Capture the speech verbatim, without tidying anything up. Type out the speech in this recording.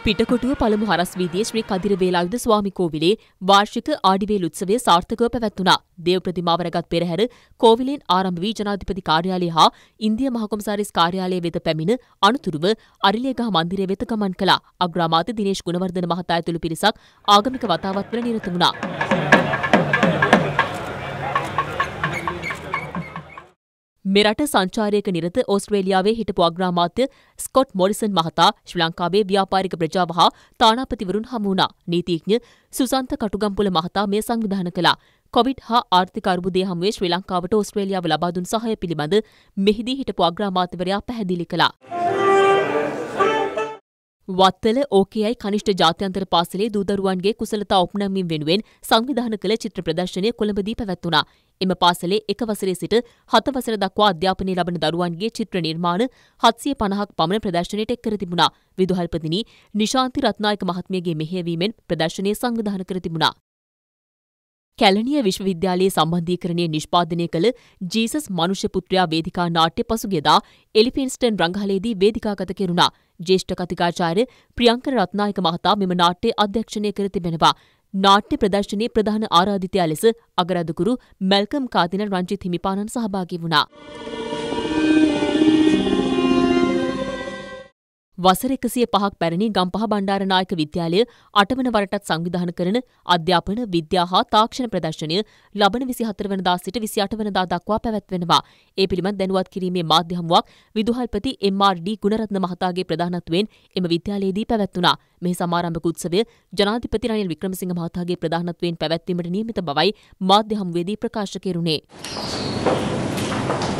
පිටකොටුව පළමු හරස් වීදියේ ශ්‍රී කදිර වේලායුධ ස්වාමි කෝවිලේ වාර්ෂික ආඩිවේල් උත්සවය සාර්ථකව පැවැත්වුණා. දේව ප්‍රතිමාව රැගත් පෙරහැර කෝවිලෙන් ආරම්භ වී ජනාධිපති කාර්යාලය හා ඉන්දිය මහකොමසාරිස් කාර්යාලය වෙත පැමිණ අනුතුරුව අරිලියගහ මන්දිරය වෙත ගමන් කළා. අග්‍රාමාත්‍ය දිනේෂ් ගුණවර්ධන මහතා ඇතුළු පිරිසක් ආගමික වතාවත්වල නිරත වුණා. මෙරට සංචාරයක නිරත ඕස්ට්‍රේලියාවේ හිටපු අග්‍රාමාත්‍ය ස්කොට් මොරිසන් මහතා ශ්‍රී ලංකාවේ ව්‍යාපාරික ප්‍රජාව හා තානාපතිවරුන් හමු වුණා. නීතිඥ සුසන්ත කටුගම්පුල මහතා මෙය සංවිධානය කළා. කොවිඩ් හා ආර්ථික අර්බුදය හමුවේ ශ්‍රී ලංකාවට ඕස්ට්‍රේලියාව ලබා දුන් සහාය පිළිබඳ මෙහිදී හිටපු අග්‍රාමාත්‍යවරයා පැහැදිලි කළා. වත්තල ඕකේයි කනිෂ්ඨ ජාත්‍යන්තර පාසලේ දූ දරුවන්ගේ කුසලතා ඔප්නැමීම වෙනුවෙන් සංවිධානය කළ චිත්‍ර ප්‍රදර්ශනය කොළඹදී පැවැත්වුණා. එම පාසලේ එක වසරේ සිට හත වසර දක්වා අධ්‍යාපනය ලබන දරුවන්ගේ චිත්‍ර නිර්මාණ හත්සිය පනහක් පමණ ප්‍රදර්ශනයට එක් කර තිබුණා. විදුහල්පතිනි නිශාන්ති රත්නායක මහත්මියගේ මෙහෙයවීමෙන් ප්‍රදර්ශනය සංවිධානය කර තිබුණා. කැලණිය විශ්වවිද්‍යාලයේ සම්බන්ධීකරණය නිෂ්පාදනය කළ ජීසස් මනුෂ්‍ය පුත්‍රයා වේදිකා නාට්‍ය පසුගියදා එලිෆින්ස්ටන් රංගහලේදී වේදිකාගත කෙරුණා. ජ්‍යෙෂ්ඨ කතිකාචාර්ය ප්‍රියංකර රත්නායක මහතා මෙම නාට්‍ය අධ්‍යක්ෂණය කර තිබෙනවා. නාට්‍ය ප්‍රදර්ශනයේ ප්‍රධාන ආරාධිතයා ලෙස අගරදුකුරු මැල්කම් කාදින රංජිත් හිමිපාණන් සහභාගී වුණා. වසර එකසිය පහක් පැරණි ගම්පහ බණ්ඩාරනායක විද්‍යාලය අටවන වරටත් සංවිධානය කරන අධ්‍යාපන විද්‍යා හා තාක්ෂණ ප්‍රදර්ශනය ලබන විසිහතර වනදා සිට විසිඅට වනදා දක්වා පැවැත්වෙනවා. ඒ පිළිබඳ දැනුවත් කිරීමේ මාධ්‍ය හමුවක් විදුහල්පති එම් ආර් ඩී ගුණරත්න මහතාගේ ප්‍රධානත්වයෙන් එම විද්‍යාලයේදී පැවැත්වුණා. මේ සමාරම්භක උත්සවය ජනාධිපති රනිල් වික්‍රමසිංහ මහතාගේ ප්‍රධානත්වයෙන් පැවැත්වීමට නියමිත බවයි මාධ්‍ය හමුවේදී ප්‍රකාශ කෙරුණේ.